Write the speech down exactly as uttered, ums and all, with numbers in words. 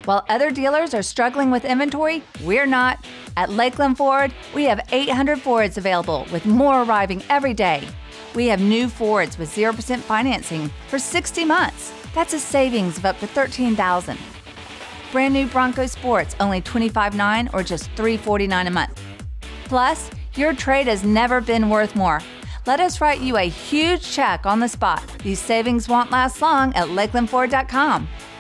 While other dealers are struggling with inventory, we're not. At Lakeland Ford, we have eight hundred Fords available, with more arriving every day. We have new Fords with zero percent financing for sixty months. That's a savings of up to thirteen thousand dollars. Brand new Bronco Sports, only twenty-five thousand nine hundred dollars or just three hundred forty-nine dollars a month. Plus, your trade has never been worth more. Let us write you a huge check on the spot. These savings won't last long at Lakeland Ford dot com.